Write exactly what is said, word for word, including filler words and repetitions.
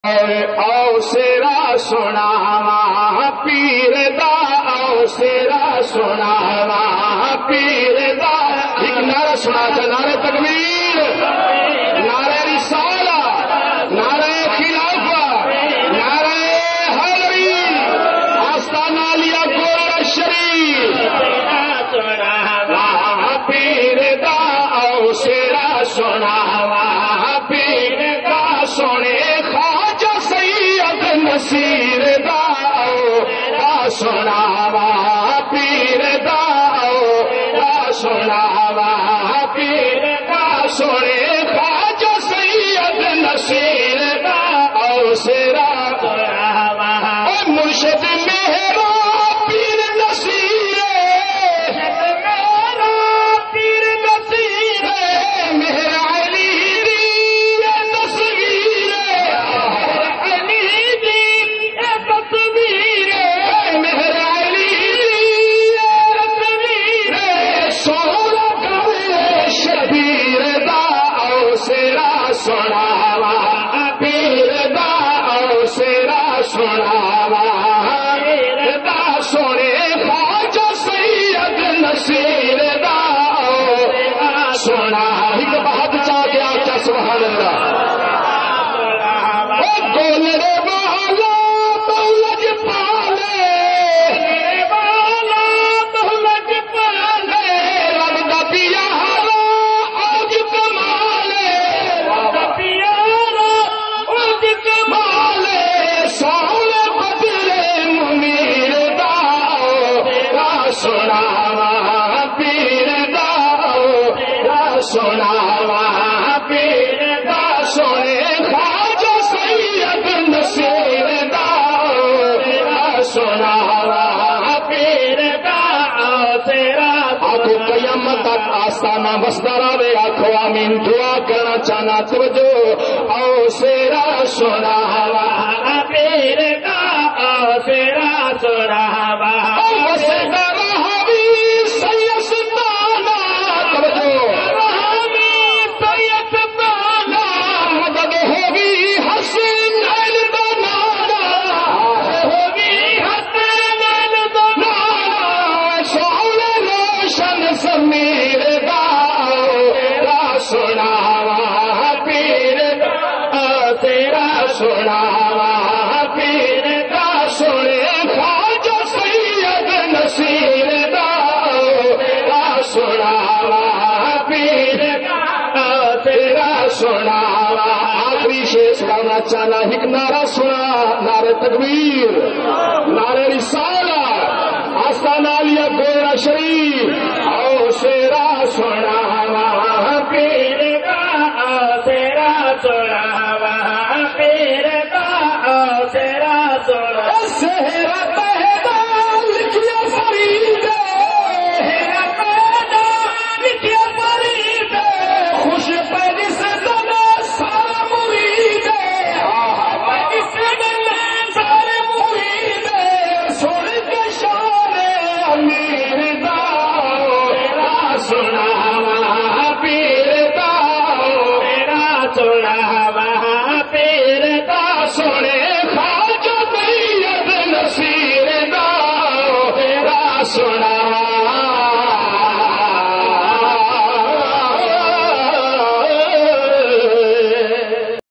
او سیرا سناوا پیر دا، او سیرا سناوا پیر دا. ایک نعرہ سنا تھا، نعرہ تکبیر، نعرہ رسالہ، نعرہ خلافت، نعرہ حیدری، آستانہ علیہ گولڑا شریف. سناوا پیر دا، او سیرا سناوا پیر دا. سونے خواجہ سید نصیر دا، او سناوا پیر دا، او سناوا پیر دا. سونے خواجہ سید نصیر دا، او سیرا مرشد میرا پیر نصیر، میرا پیر نصیر، میرا علی دی تصویر، علی دی تصویر، میرا علی دی تصویر. سونا کرے شبیر دا، او سیرا سناوا پیر دا، او سیرا سناوا پیر دا. سونے خواجہ سید نصیر دا، او سنا ایک بہت چاہ گیا کیا سبحان اللہ. گولڑے والا دولت پالے، والا دولت پالے، رب دا پیارا آج کمالے، رب دا پیارا آج کمالے. سونے بدلے منیر دا، او سناوا پیر دا، او سناوا پیر دا. سونے خواجہ سید نصیر دا، او سناوا پیر دا. آنکھوں قیامت تک آستانہ بستا رہے، آنکھوں آمین دعا کرنا چاہنا توجہ. او سیرا سناوا پیر دا، او سیرا سناوا وسیدہ رہوی سیدستانا توجہ، رہوی سیدستانا مدد ہوگی حسنین دا نانا، ہوگی حسنین دا نانا. سونے روشن ضمیر دا، او سناوا پیر دا، او تیرا سناوا پیر دا. سونے خواجہ سید نصیر دا، او سناوا پیر دا، او تیرا سناوا. آخری شیش کرنا چاہنا ایک نعرہ سنا، نعرہ تکبیر، نعرہ رسالہ، آستانہ علیہ گولڑا شریف. او سیرا سناوا پیر دا، او تیرا سناوا پیر دا، او تیرا سناوا.